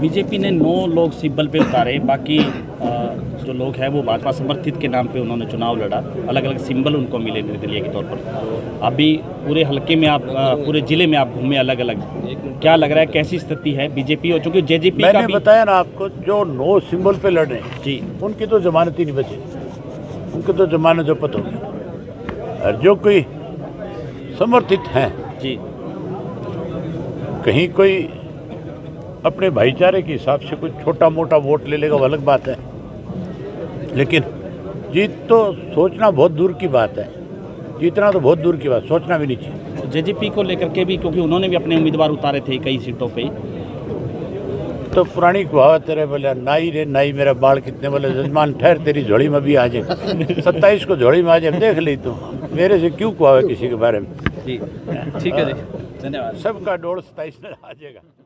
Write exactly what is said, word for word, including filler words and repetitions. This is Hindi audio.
बीजेपी ने नौ लोग सिब्बल पे उतारे, बाकी जो लोग हैं वो भाजपा समर्थित के नाम पे उन्होंने चुनाव लड़ा, अलग अलग सिंबल उनको मिले निर्दलीय के तौर पर। अभी पूरे हलके में आप, पूरे जिले में आप घूमे अलग अलग, क्या लग रहा है कैसी स्थिति है बीजेपी और चूंकि जेजेपी का मैंने बताया ना आपको, जो नो सिंबल पे लड़ रहे हैं जी, उनकी तो जमानत ही नहीं बची, उनकी तो जमानत जो पता होगी। और जो कोई समर्थित हैं जी, कहीं कोई अपने भाईचारे के हिसाब से कुछ छोटा मोटा वोट ले लेगा वो अलग बात है, लेकिन जीत तो सोचना बहुत दूर की बात है, जीतना तो बहुत दूर की बात, सोचना भी नहीं चाहिए। जेजेपी को लेकर के भी, क्योंकि उन्होंने भी अपने उम्मीदवार उतारे थे कई सीटों पे, तो पुरानी कहावत तेरे बोले नाई रे नाई मेरा बाल कितने, बोले जजमान ठहर तेरी झोली में भी आ जाए, सत्ताईस को झोली में आ जाए, देख ली तो मेरे से क्यों कहा किसी के बारे में। जी ठीक है जी, धन्यवाद। सबका डोल सत्ताईस में आ जाएगा।